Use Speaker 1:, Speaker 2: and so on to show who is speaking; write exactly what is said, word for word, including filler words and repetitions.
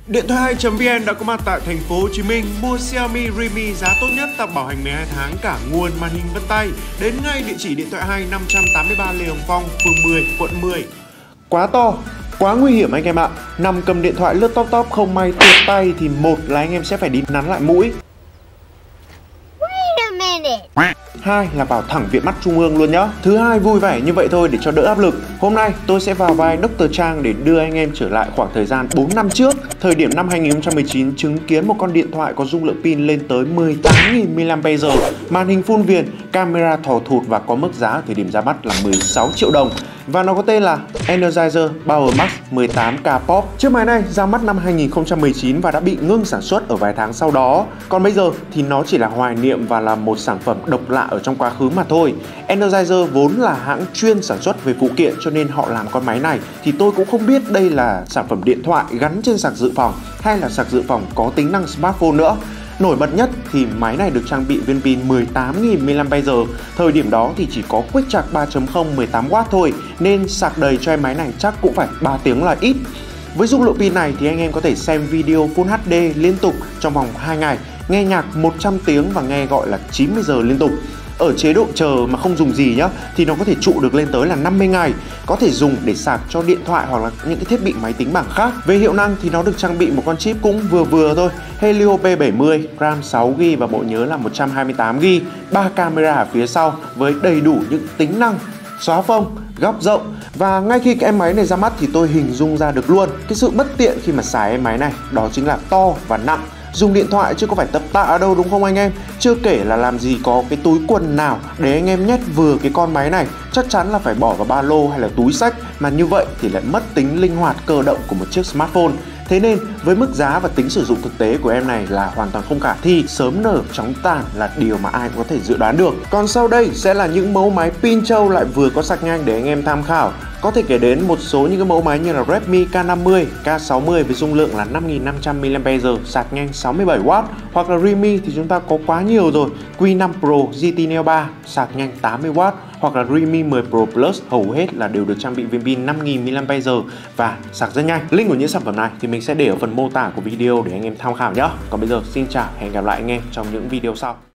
Speaker 1: Điện thoại hai chấm vn đã có mặt tại thành phố Hồ Chí Minh. Mua Xiaomi Redmi giá tốt nhất tặng bảo hành mười hai tháng cả nguồn màn hình vân tay. Đến ngay địa chỉ Điện thoại hai năm trăm tám mươi ba Lê Hồng Phong, phường mười, quận mười. Quá to, quá nguy hiểm anh em ạ. Nằm cầm điện thoại lướt top top không may tuột tay thì một là anh em sẽ phải đi nắn lại mũi. Hai là vào thẳng viện mắt trung ương luôn nhá. Thứ hai vui vẻ như vậy thôi để cho đỡ áp lực. Hôm nay tôi sẽ vào vai Doctor Trang để đưa anh em trở lại khoảng thời gian bốn năm trước. Thời điểm năm hai nghìn không trăm mười chín chứng kiến một con điện thoại có dung lượng pin lên tới mười tám nghìn mi-li-am-pe-giờ, màn hình full viền, camera thò thụt và có mức giá ở thời điểm ra mắt là mười sáu triệu đồng. Và nó có tên là Energizer Power Max mười tám K Pop. Chiếc máy này ra mắt năm hai nghìn không trăm mười chín và đã bị ngưng sản xuất ở vài tháng sau đó. Còn bây giờ thì nó chỉ là hoài niệm và là một sản phẩm độc lạ ở trong quá khứ mà thôi. Energizer vốn là hãng chuyên sản xuất về phụ kiện cho nên họ làm con máy này thì tôi cũng không biết đây là sản phẩm điện thoại gắn trên sạc dự phòng hay là sạc dự phòng có tính năng smartphone nữa. Nổi bật nhất thì máy này được trang bị viên pin mười tám nghìn mi-li-am-pe-giờ. Thời điểm đó thì chỉ có Quick Charge ba chấm không mười tám oát thôi nên sạc đầy cho em máy này chắc cũng phải ba tiếng là ít. Với dung lượng pin này thì anh em có thể xem video Full hát đê liên tục trong vòng hai ngày, nghe nhạc một trăm tiếng và nghe gọi là chín mươi giờ liên tục. Ở chế độ chờ mà không dùng gì nhá thì nó có thể trụ được lên tới là năm mươi ngày, có thể dùng để sạc cho điện thoại hoặc là những cái thiết bị máy tính bảng khác. Về hiệu năng thì nó được trang bị một con chip cũng vừa vừa thôi, Helio P bảy mươi, RAM sáu gi-ga-bai và bộ nhớ là một trăm hai mươi tám gi-ga-bai, ba camera ở phía sau với đầy đủ những tính năng xóa phông, góc rộng. Và ngay khi cái em máy này ra mắt thì tôi hình dung ra được luôn cái sự bất tiện khi mà xài em máy này, đó chính là to và nặng. Dùng điện thoại chứ có phải tập tạ ở đâu đúng không anh em? Chưa kể là làm gì có cái túi quần nào để anh em nhét vừa cái con máy này. Chắc chắn là phải bỏ vào ba lô hay là túi xách, mà như vậy thì lại mất tính linh hoạt cơ động của một chiếc smartphone. Thế nên với mức giá và tính sử dụng thực tế của em này là hoàn toàn không khả thi, sớm nở chóng tàn là điều mà ai cũng có thể dự đoán được. Còn sau đây sẽ là những mẫu máy pin trâu lại vừa có sạc nhanh để anh em tham khảo. Có thể kể đến một số những cái mẫu máy như là Redmi K năm mươi, K sáu mươi với dung lượng là năm nghìn năm trăm mi-li-am-pe-giờ, sạc nhanh sáu mươi bảy oát. Hoặc là Redmi thì chúng ta có quá nhiều rồi, Q năm Pro, G T Neo ba, sạc nhanh tám mươi oát. Hoặc là Redmi mười Pro Plus hầu hết là đều được trang bị viên pin năm nghìn mi-li-am-pe-giờ và sạc rất nhanh. Link của những sản phẩm này thì mình sẽ để ở phần mô tả của video để anh em tham khảo nhé. Còn bây giờ xin chào, hẹn gặp lại anh em trong những video sau.